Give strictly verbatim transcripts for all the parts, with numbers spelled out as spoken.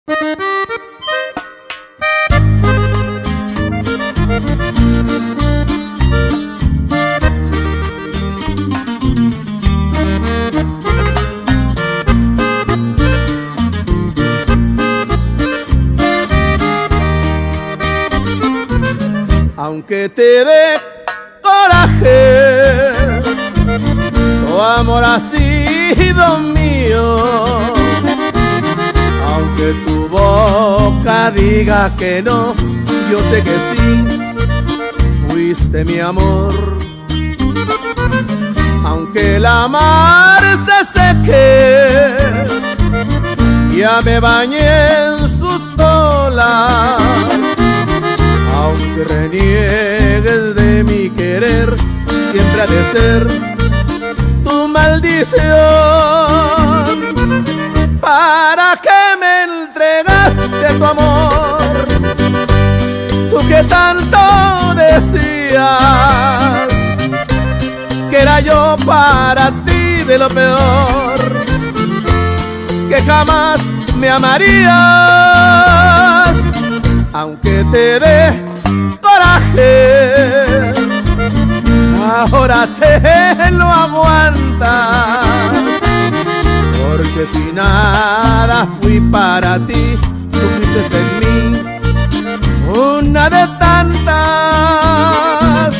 Aunque te dé coraje, tu amor ha sido mío. Aunque tu boca diga que no, yo sé que sí, fuiste mi amor. Aunque la mar se seque, ya me bañé en sus olas. Aunque reniegues de mi querer, siempre ha de ser tu maldición. ¿Para qué me entregaste tu amor? Tú que tanto decías que era yo para ti de lo peor, que jamás me amarías. Aunque te dé coraje, ahora te lo aguantas, porque si nada fui para ti, tú fuiste en mí una de tantas.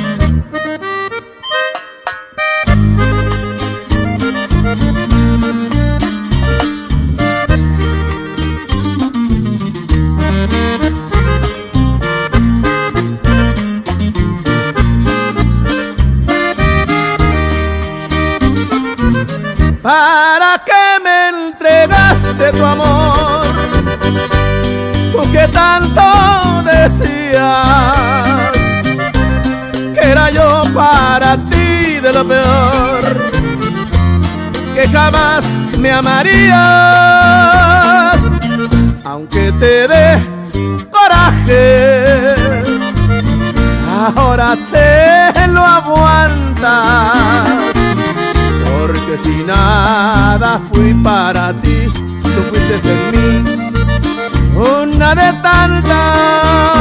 ¿Para qué me entregaste tu amor? Tú que tanto decías que era yo para ti de lo peor, que jamás me amarías. Aunque te dé coraje, ahora te lo aguantas, porque si nada fui para ti, tú fuiste en mí una de tantas.